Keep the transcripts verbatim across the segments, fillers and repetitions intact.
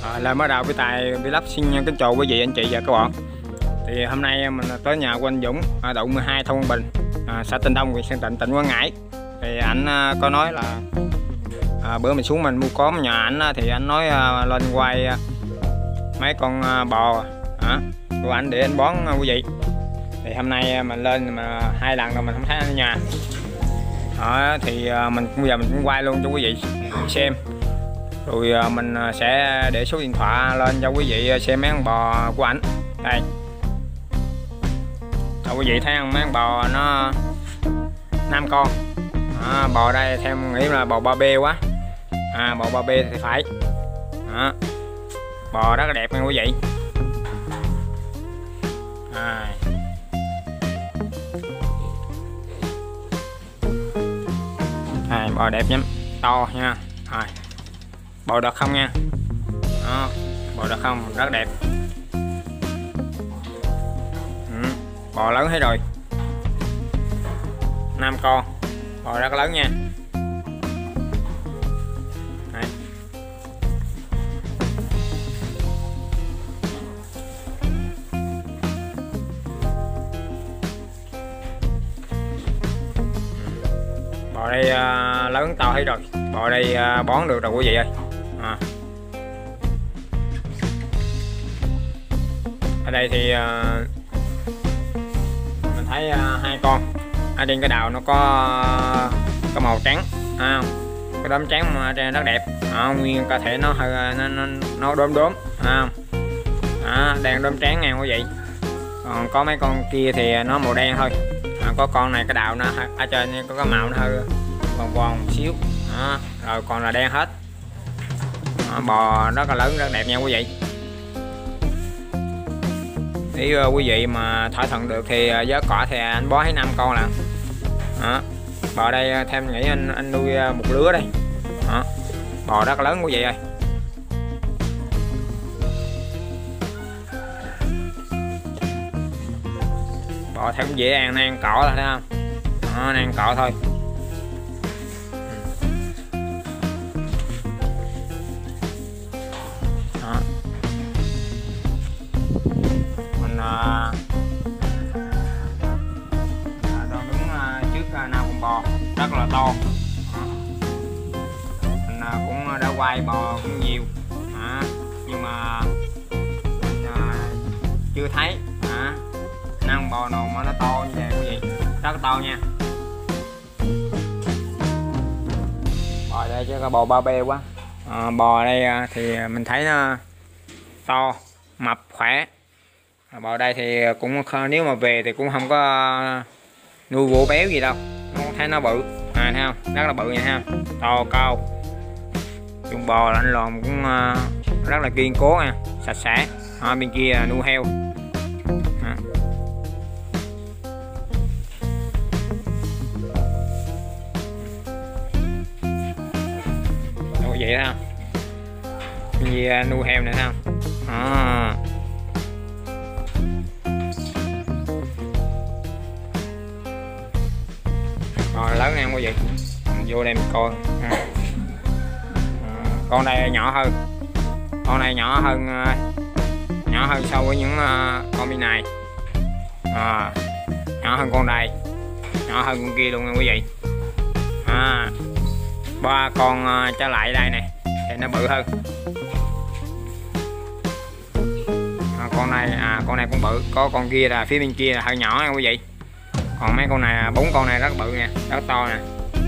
À, là mới đầu cái tài vlog xin kính chào quý vị anh chị và các bạn. Thì hôm nay mình tới nhà của anh Dũng ở đội mười hai thôn Bình, à, xã Tịnh Đông, huyện Sơn Tịnh, tỉnh Quảng Ngãi. Thì anh à, có nói là à, bữa mình xuống mình mua cốm nhà ảnh thì anh nói à, lên quay à, mấy con à, bò à, của anh để anh bón à, quý vị. Thì hôm nay mình lên mà hai lần rồi mình không thấy anh ở nhà. Đó, thì à, mình bây giờ mình cũng quay luôn cho quý vị xem. Rồi mình sẽ để số điện thoại lên cho quý vị xem mấy con bò của ảnh. Đây. Rồi quý vị thấy không, mấy con bò nó năm con. À, bò đây theo nghĩ là bò ba bê quá. À, bò ba bê thì phải. Đó. Bò rất là đẹp nha quý vị. À. À, bò đẹp lắm, to nha. Rồi. Bò đực không nha. Đó, bò đực không rất đẹp. Ừ, bò lớn hết rồi, năm con, bò rất lớn nha. Đấy. Bò đây uh, lớn to hết rồi, bò đây uh, bón được rồi quý vị ơi. À. Ở đây thì uh, mình thấy uh, hai con ở trên cái đầu nó có có màu trắng, à, cái đốm trắng mà trên rất đẹp. À, nguyên cơ thể nó hơi nó nó, nó đốm đốm, à, à, đen đốm trắng nha quý vị. Còn có mấy con kia thì nó màu đen thôi. À, có con này cái đầu nó ở trên có cái màu nó hơi vòng vòng một xíu, à, rồi còn là đen hết. À, bò rất là lớn rất đẹp nha quý vị. Nếu uh, quý vị mà thỏa thuận được thì uh, giá cỏ thì anh bó hết năm con là. Đó. Bò đây uh, thêm nghĩ anh anh nuôi uh, một lứa đây. Đó. Bò rất là lớn quý vị ơi. Bò theo cũng dễ ăn, nó ăn cỏ thôi thấy không? Đó, nó ăn cỏ thôi. Đang đứng trước nào con bò rất là to. Mình cũng đã quay bò cũng nhiều, à, nhưng mà mình chưa thấy à, năm bò nào mà nó to như vậy quý vị, rất là to nha. Bò đây chứ có bò ba bê quá. À, bò đây thì mình thấy nó to, mập, khỏe. Bò đây thì cũng nếu mà về thì cũng không có nuôi gỗ béo gì đâu, nó thấy nó bự, à thấy không, rất là bự nha ha, to cao. Dùng bò anh lòm cũng rất là kiên cố nha, sạch sẽ. À, bên kia nuôi heo. À. Đâu vậy đó, bên kia nuôi heo này thấy không. À. Bò lớn nha quý vị, mình vô đây mình coi. À. À, con này nhỏ hơn, con này nhỏ hơn nhỏ hơn so với những uh, con bên này. À, nhỏ hơn con này, nhỏ hơn con kia luôn nha quý vị. À, ba con uh, trở lại đây này thì nó bự hơn. À, con này à con này cũng bự, có con kia là phía bên kia là hơi nhỏ nha quý vị. Còn mấy con này, bốn con này rất bự nè, rất to nè.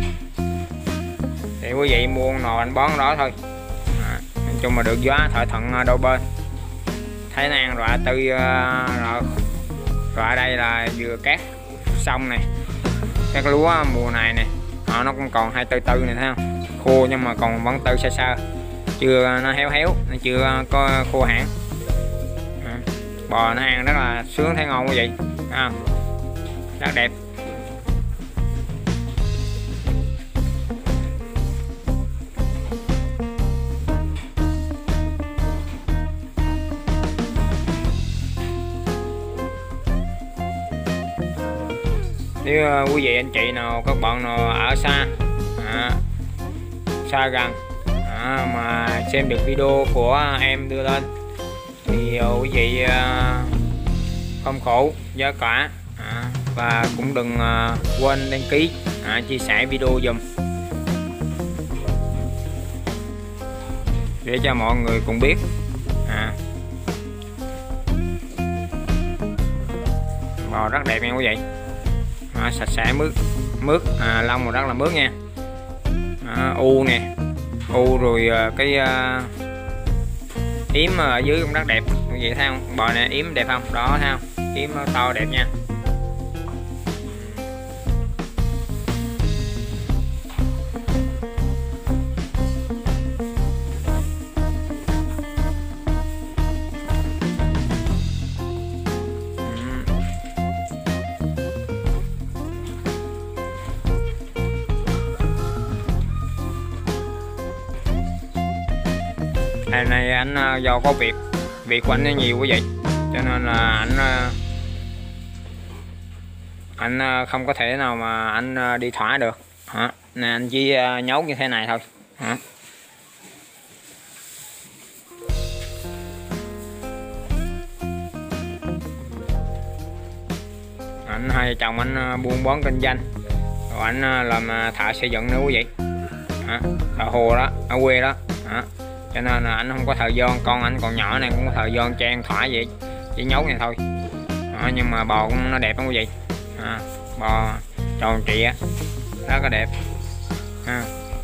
Thì quý vị mua nồi anh bón đó thôi. À, nói chung mà được giá thỏa thuận đôi bên. Thấy nó ăn rồi tươi rồi. Rồi ở đây là vừa cát xong này, các lúa mùa này nè, à, nó cũng còn hai tư tư này thấy không, khô nhưng mà còn vẫn tươi sơ sơ, chưa nó héo héo, nó chưa có khô hẳn. À, bò nó ăn rất là sướng thấy ngon quý vị. À, rất đẹp. Nếu quý vị anh chị nào các bạn nào ở xa, à, xa gần, à, à, mà xem được video của em đưa lên thì uh, quý vị uh, không khổ giá cả, à, và cũng đừng uh, quên đăng ký, à, chia sẻ video dùm để cho mọi người cùng biết. à. Bò rất đẹp nha quý vị, à, sạch sẽ mướt mướt à, lông mà rất là mướt nha. à, u nè, u rồi cái uh, yếm ở dưới cũng rất đẹp quý vị thấy không? Bò này yếm đẹp không? Đó thấy không? Yếm to đẹp nha. Ngày này anh do có việc việc của anh nó nhiều quý vị, cho nên là anh anh không có thể nào mà anh đi thỏa được, hả? Nên anh chỉ nhốt như thế này thôi, hả? Anh hai chồng anh buôn bán kinh doanh, rồi anh làm thợ xây dựng nữa quý vị, hả? Thợ hồ đó, ở quê đó, hả? Cho nên là anh không có thời gian, con anh còn nhỏ này cũng có thời gian trang thỏa vậy, chỉ nhốt này thôi. À, nhưng mà bò cũng nó đẹp không quý vị, à, bò tròn trịa rất là đẹp. à.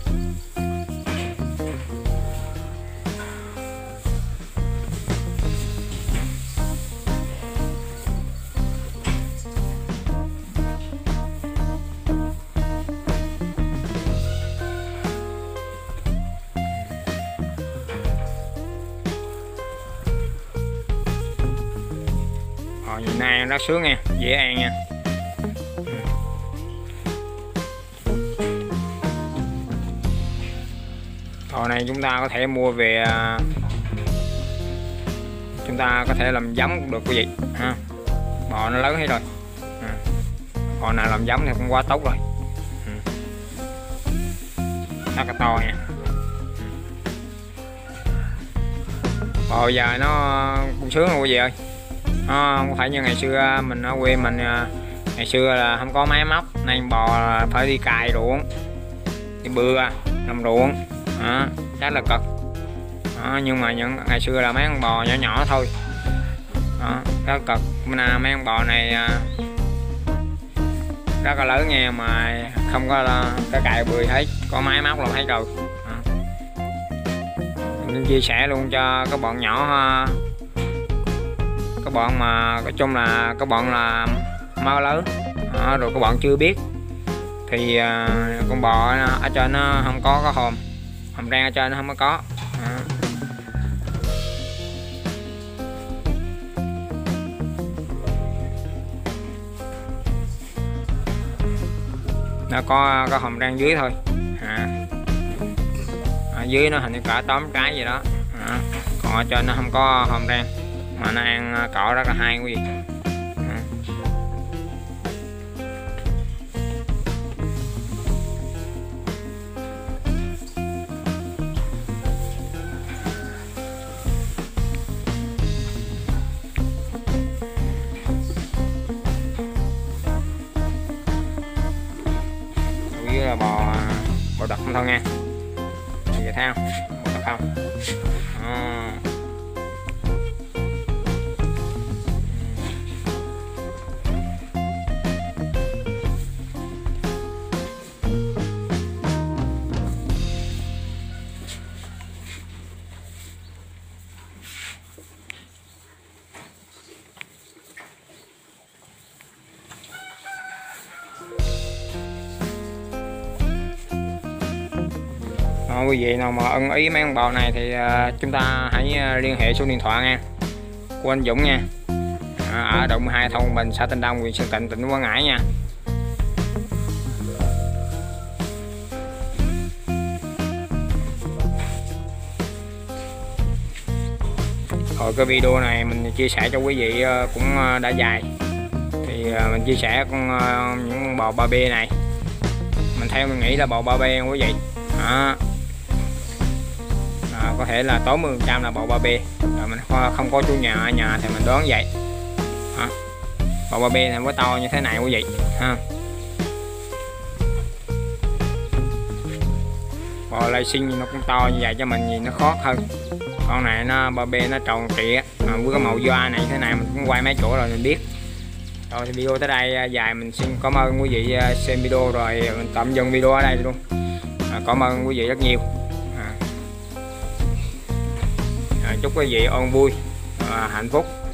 Nhìn này rất sướng nha, dễ ăn nha. Bò này chúng ta có thể mua về, chúng ta có thể làm giống cũng được quý vị, ha. Bò nó lớn hết rồi, à. Bò nào làm giống thì cũng quá tốt rồi, ừ. Rất là to nha. Bò giờ nó cũng sướng rồi quý vị ơi. À, không phải như ngày xưa mình ở quê mình, ngày xưa là không có máy móc nên bò phải đi cày ruộng, đi bừa làm ruộng, à, rất là cực. À, nhưng mà những ngày xưa là mấy con bò nhỏ nhỏ thôi, à, rất cực. Bữa nay mấy con bò này rất là lớn nha, mà không có cái cày bừa hết, có máy móc làm hết rồi. À, mình chia sẻ luôn cho các bọn nhỏ, các bọn mà nói chung là các bọn là mau lớn, à, rồi các bọn chưa biết thì à, con bò ở trên nó không có có hòm hòm rang, ở trên nó không có có, à. Nó có có hòm rang dưới thôi, à. Ở dưới nó hình như cả tám cái gì đó, à. Còn ở trên nó không có hòm rang mà nó ăn cỏ rất là hay quý vị. À. Chủ yếu là bò bò đực không thôi nha, vậy thấy không? Bò đực không? À. Đó, quý vị nào mà ưng ý mấy con bò này thì uh, chúng ta hãy uh, liên hệ số điện thoại nha của anh Dũng nha, à, ở Động hai thôn Bình, xã Tân Đông, huyện Sơn Tịnh, tỉnh Quảng Ngãi nha. Rồi cái video này mình chia sẻ cho quý vị uh, cũng uh, đã dài, thì uh, mình chia sẻ con uh, những con bò ba bê này, mình theo mình nghĩ là bò ba bê quý vị. Đó. có thể là tám mươi phần trăm là bầu ba bê, rồi mình không có chủ nhà ở nhà thì mình đoán vậy. Đó. Bầu ba bê này mới to như thế này quý vị ha. Bò lai sinh nó cũng to như vậy cho mình nhìn nó khó hơn. Con này nó ba bê nó tròn trịa mà với cái màu da này thế này mình cũng quay mấy chỗ rồi mình biết. Rồi thì video tới đây dài, mình xin cảm ơn quý vị xem video rồi mình tạm dừng video ở đây luôn. À, cảm ơn quý vị rất nhiều. À, à, chúc quý vị ôn vui, à, hạnh phúc.